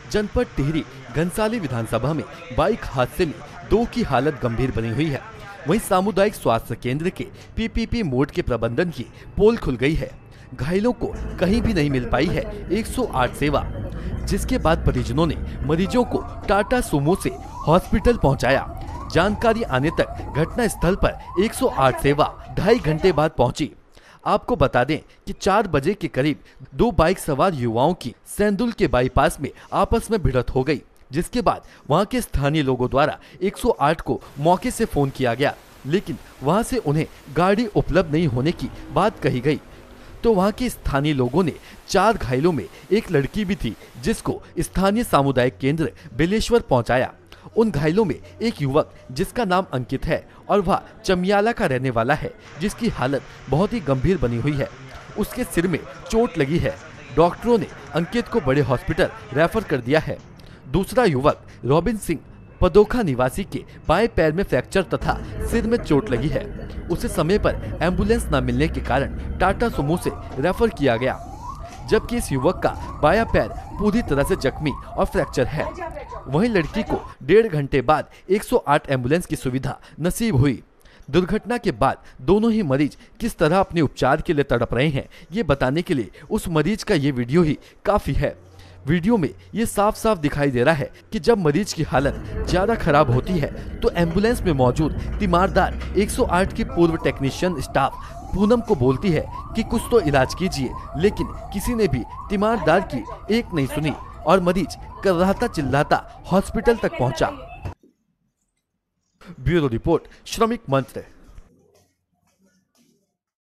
जनपद टिहरी घनसाली विधानसभा में बाइक हादसे में 2 की हालत गंभीर बनी हुई है। वहीं सामुदायिक स्वास्थ्य केंद्र के पीपीपी मोड के प्रबंधन की पोल खुल गई है। घायलों को कहीं भी नहीं मिल पाई है 108 सेवा, जिसके बाद परिजनों ने मरीजों को टाटा सुमो से हॉस्पिटल पहुंचाया। जानकारी आने तक घटना स्थल पर 108 सेवा 2.5 घंटे बाद पहुंची। आपको बता दें कि 4 बजे के करीब 2 बाइक सवार युवाओं की सेंदुल के बाईपास में आपस में भिड़ंत हो गई, जिसके बाद वहां के स्थानीय लोगों द्वारा 108 को मौके से फोन किया गया, लेकिन वहां से उन्हें गाड़ी उपलब्ध नहीं होने की बात कही गई। तो वहां के स्थानीय लोगों ने 4 घायलों में एक लड़की भी थी, जिसको स्थानीय सामुदायिक केंद्र बेलेश्वर पहुंचाया। उन घायलों में एक युवक जिसका नाम अंकित है और वह चमियाला का रहने वाला है, जिसकी हालत बहुत ही गंभीर बनी हुई है। उसके सिर में चोट लगी है। डॉक्टरों ने अंकित को बड़े हॉस्पिटल रेफर कर दिया है। दूसरा युवक रॉबिन सिंह पदोखा निवासी के बाएं पैर में फ्रैक्चर तथा सिर में चोट लगी है। उसे समय पर एम्बुलेंस न मिलने के कारण टाटा सुमो से रेफर किया गया, जबकि इस युवक का बायां पैर पूरी तरह से जख्मी और फ्रैक्चर है। वहीं लड़की को 1.5 घंटे बाद 108 एम्बुलेंस की सुविधा नसीब हुई। दुर्घटना के बाद दोनों ही मरीज किस तरह अपने उपचार के लिए तड़प रहे हैं, ये बताने के लिए उस मरीज का ये वीडियो ही काफी है। वीडियो में ये साफ साफ दिखाई दे रहा है कि जब मरीज की हालत ज्यादा खराब होती है तो एम्बुलेंस में मौजूद तीमारदार 108 की पूर्व टेक्नीशियन स्टाफ पूनम को बोलती है कि कुछ तो इलाज कीजिए, लेकिन किसी ने भी तीमारदार की एक नहीं सुनी और मरीज कर्राता चिल्लाता हॉस्पिटल तक पहुंचा। ब्यूरो रिपोर्ट, श्रमिक मंत्र।